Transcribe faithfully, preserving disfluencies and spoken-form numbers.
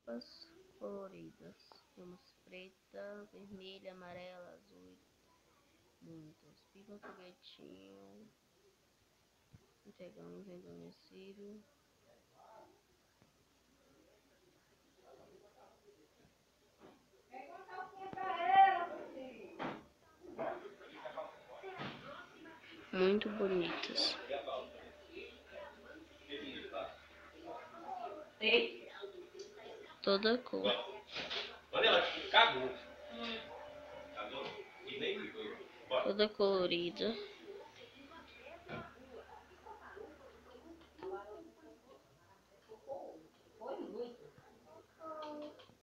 roupas coloridas. Temos preta, vermelha, amarela, azul. Muitas. Pipa, foguetinho. Entregamos em domicílio. Muito bonitas. Toda cor. Toda colorida.